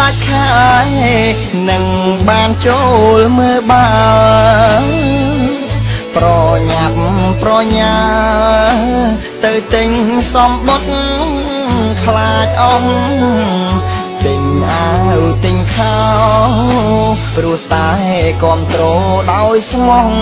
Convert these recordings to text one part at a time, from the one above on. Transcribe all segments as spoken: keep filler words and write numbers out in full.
ចខាយនឹងបានចូលមើលបាល់ប្រញាប់ប្រញាទៅទិញសំបុកខ្លាចអស់ទិញអាវទិញខោព្រោះតែគាំទ្រដោយស្មោះ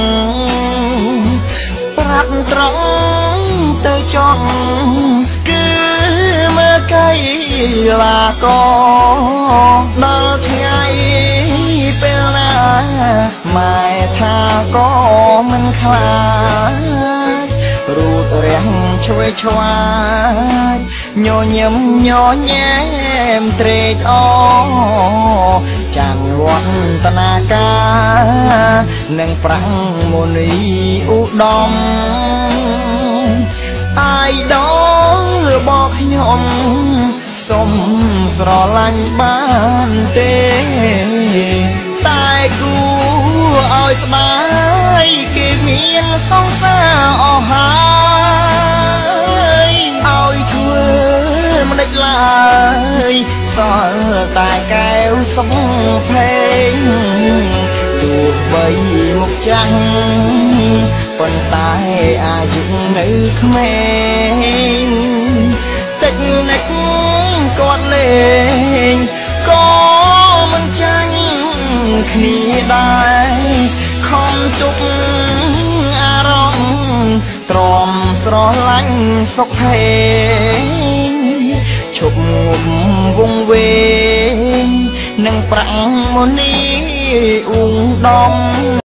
ប្រាប់ត្រង់ទៅចង់គឺមើលកៃឡាកដល់ថ្ងៃពេលណាម៉ែថាក៏មិនខ្លាចរូតរាំងឆ្វេងឆ្វាយញញឹមញញែមត្រេកអរចាន់វឌ្ឍនាការនឹងប្រាំងមុនីឧត្តមអាយដល់របស់ខ្ញុំសុំស្រឡាញ់បានទេតែគួរឲ្យស្ដាយគេមានសង្សារអស់ហើយឲ្យធ្វើមិនដេចឡើយសល់តែកែវសំភេងទោះបីមុខចាំងប៉ុន្តែអាយុនៅក្មេងតិចនិចគាត់លេងក៏មិនចាញ់គ្នាដែរខំទុកអារម្មណ៍ទ្រាំស្រឡាញ់សុខភេងឈប់ងុំវងវែងនឹងប្រាំងមុនីឧត្តម